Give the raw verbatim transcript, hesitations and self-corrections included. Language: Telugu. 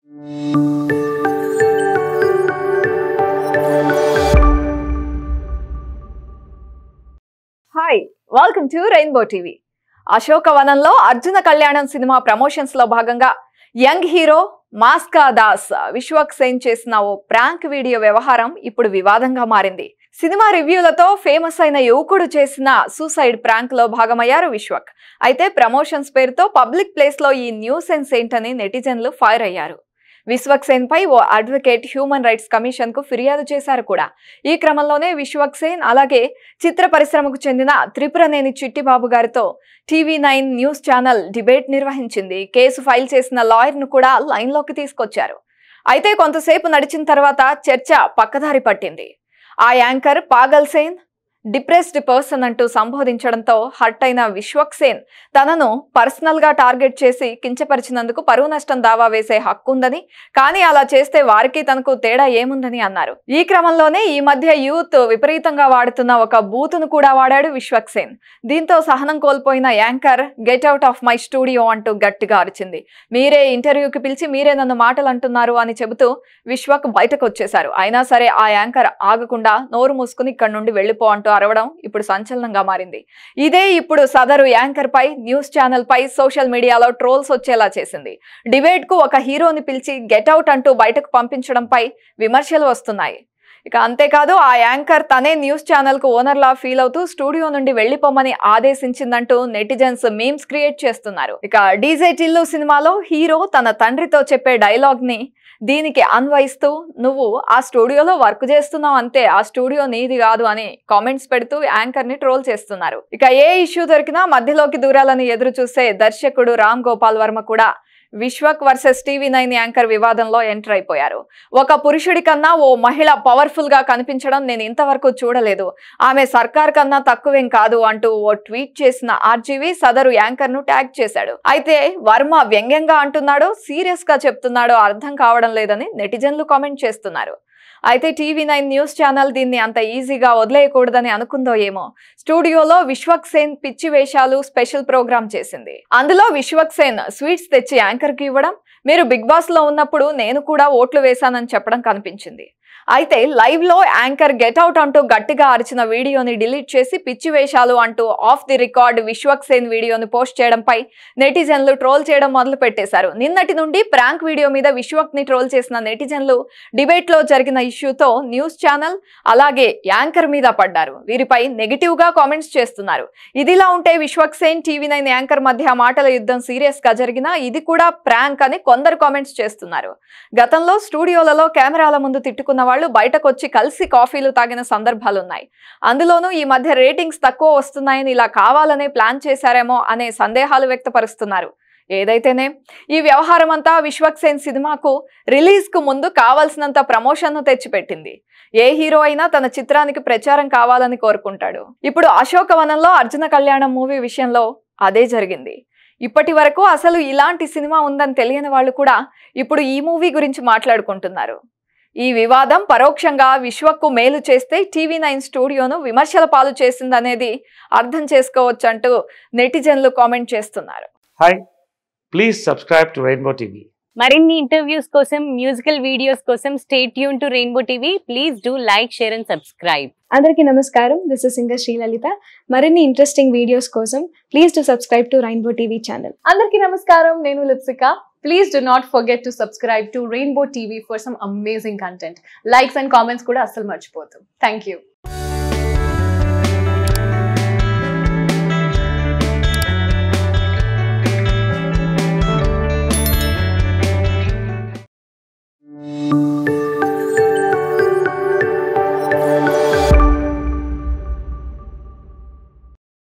Hi, welcome to Rainbow T V. అశోకవనంలో Arjuna కళ్యాణం సినిమా ప్రమోషన్స్ లో భాగంగా యంగ్ హీరో మాస్కా దాస్ విశ్వక్ సెన్ చేసిన ఓ ప్రాంక్ వీడియో వ్యవహారం ఇప్పుడు వివాదంగా మారింది. సినిమా రివ్యూలతో ఫేమస్ అయిన యువకుడు చేసిన సూసైడ్ ప్రాంక్ లో భాగమయ్యారు విశ్వక్. అయితే ప్రమోషన్స్ పేరుతో పబ్లిక్ ప్లేస్ లో ఈ న్యూసెన్స్ ఏంటని నెటిజన్లు ఫైర్ అయ్యారు. విశ్వక్ సెన్ పై ఓ అడ్వకేట్ హ్యూమన్ రైట్స్ కమిషన్ కు ఫిర్యాదు చేశారు కూడా. ఈ క్రమంలోనే విశ్వక్ సెన్ అలాగే చిత్ర పరిశ్రమకు చెందిన త్రిపురనేని చిట్టిబాబు గారితో TV nine news channel debate నిర్వహించింది. కేసు ఫైల్ చేసిన లాయర్ ను కూడా లైన్ లోకి తీసుకొచ్చారు. అయితే కొంతసేపు నడిచిన తర్వాత చర్చ పక్కదారి పట్టింది. ఆ anchor Pagal Sen depressed person అంటూ సంబోధించడంతో హర్ట్ అయిన విశ్వక్ సెన్ తనను పర్సనల్ గా టార్గెట్ చేసి కించపరిచినందుకు పరువు నష్టం దావా వేసే హక్కు ఉందని, కానీ అలా చేస్తే వారికి తనకు తేడా ఏముందని అన్నారు. ఈ క్రమంలోనే ఈ మధ్య యూత్ విపరీతంగా వాడుతున్న ఒక బూతును కూడా వాడాడు విశ్వక్ సెన్. దీంతో సహనం కోల్పోయిన anchor get out of my studio అంటూ గట్టిగా అరిచింది. మీరే ఇంటర్వ్యూకి పిలిచి మీరే నన్ను మాటలు అంటున్నారు అని చెబుతూ విశ్వక్ బయటకు వచ్చేశారు. అయినా సరే ఆ యాంకర్ ఆగకుండా నోరు మూసుకుని ఇక్కడి నుండి వెళ్లిపో అంటూ అరవడం ఇప్పుడు సంచలనంగా మారింది. ఇదే ఇప్పుడు సదరు యాంకర్ పై న్యూస్ ఛానల్ పై సోషల్ మీడియాలో ట్రోల్స్ వచ్చేలా చేసింది. డిబేట్ కు ఒక హీరోని పిలిచి గెట్ అవుట్ అంటూ బయటకు పంపించడంపై విమర్శలు వస్తున్నాయి. ఇక అంతేకాదు ఆ యాంకర్ తనే న్యూస్ ఛానల్ కు ఓనర్ లా ఫీల్ అవుతూ స్టూడియో నుండి వెళ్లిపోమని ఆదేశించిందంటూ నెటిజన్స్ మీమ్స్ క్రియేట్ చేస్తున్నారు. ఇక డీజే టిల్లు సినిమాలో హీరో తన తండ్రితో చెప్పే డైలాగ్ ని దీనికి అన్వయిస్తూ నువ్వు ఆ స్టూడియోలో వర్క్ చేస్తున్నావు అంతే, ఆ స్టూడియో నీది కాదు అని కామెంట్స్ పెడుతూ యాంకర్ ని ట్రోల్ చేస్తున్నారు. ఇక ఏ ఇష్యూ దొరికినా మధ్యలోకి దూరాలని ఎదురు చూసే దర్శకుడు రామ్ గోపాల్ వర్మ కూడా Vishwak versus TV nine anchor వివాదంలో ఎంటర్ అయిపోయారు. ఒక పురుషుడి కన్నా ఓ మహిళ పవర్ఫుల్ గా కనిపించడం నేను ఇంతవరకు చూడలేదు, ఆమె సర్కార్ కన్నా తక్కువేం కాదు అంటూ ఓ ట్వీట్ చేసిన ఆర్జీవీ సదరు యాంకర్ ను ట్యాగ్ చేశాడు. అయితే వర్మ వ్యంగ్యంగా అంటున్నాడో సీరియస్ గా చెప్తున్నాడో అర్థం కావడం లేదని నెటిజన్లు కామెంట్ చేస్తున్నారు. అయితే టీవీ నైన్ న్యూస్ ఛానల్ దీన్ని అంత ఈజీగా వదిలేయకూడదని అనుకుందో ఏమో. స్టూడియోలో విశ్వక్ సెన్ పిచ్చి వేషాలు స్పెషల్ ప్రోగ్రామ్ చేసింది. అందులో విశ్వక్ సెన్ స్వీట్స్ తెచ్చి యాంకర్ కి ఇవ్వడం, మీరు బిగ్ బాస్ లో ఉన్నప్పుడు నేను కూడా ఓట్లు వేశానని చెప్పడం కనిపించింది. అయితే లైవ్ లో యాంకర్ గెట్ అవుట్ అంటూ గట్టిగా అరిచిన వీడియోని డిలీట్ చేసి పిచ్చి వేషాలు అంటూ off the record Vishwak Sen వీడియోని పోస్ట్ చేయడంపై నెటిజన్లు ట్రోల్ చేయడం మొదలు పెట్టేశారు. నిన్నటి నుండి ప్రాంక్ వీడియో మీద విశ్వక్ ని ట్రోల్ చేసిన నెటిజన్లు డిబేట్ లో జరిగిన ఇష్యూతో న్యూస్ ఛానల్ అలాగే యాంకర్ మీద పడ్డారు. వీరిపై నెగిటివ్ గా కామెంట్స్ చేస్తున్నారు. ఇదిలా ఉంటే Vishwak Sen TV nine anchor మధ్య మాటల యుద్ధం సీరియస్ గా జరిగినా ఇది కూడా ప్రాంక్ అని కొందరు కామెంట్స్ చేస్తున్నారు. గతంలో స్టూడియోలలో కెమెరాల ముందు తిట్టుకున్న వాళ్ళు బయటకు వచ్చి కలిసి కాఫీలు తాగిన సందర్భాలున్నాయి. అందులోనూ ఈ మధ్య రేటింగ్స్ తక్కువ వస్తున్నాయని ఇలా కావాలనే ప్లాన్ చేశారేమో అనే సందేహాలు వ్యక్తపరుస్తున్నారు. ఏదైతేనే ఈ వ్యవహారం అంతా విశ్వక్ సెన్ సినిమాకు రిలీజ్ కు ముందు కావాల్సినంత ప్రమోషన్ ను తెచ్చిపెట్టింది. ఏ హీరో అయినా తన చిత్రానికి ప్రచారం కావాలని కోరుకుంటాడు. ఇప్పుడు అశోకవనంలో అర్జున కళ్యాణం మూవీ విషయంలో అదే జరిగింది. ఇప్పటి వరకు అసలు ఇలాంటి సినిమా ఉందని తెలియని వాళ్ళు కూడా ఇప్పుడు ఈ మూవీ గురించి మాట్లాడుకుంటున్నారు. ఈ వివాదం పరోక్షంగా విశ్వక్ కు మేలు చేస్తే టీవీ నైన్ స్టూడియోను విమర్శల పాలు చేసిందనేది అర్థం చేసుకోవచ్చు అంటూ నెటిజన్లు కామెంట్ చేస్తున్నారు. Hi, please subscribe to Rainbow TV. మరిన్ని ఇంటర్వ్యూస్ కోసం, మ్యూజికల్ వీడియోస్ కోసం stay tune to Rainbow TV. Please do like, share and subscribe. అందరికీ నమస్కారం, దిస్ ఇస్ సింగర్ శ్రీలలిత. మరిన్ని ఇంట్రెస్టింగ్ వీడియోస్ కోసం please do subscribe to Rainbow TV channel. అందరికీ నమస్కారం, నేను Lipsika. Please do not forget to subscribe to Rainbow T V for some amazing content. Likes and comments kuda asal marchipodhu. Thank you.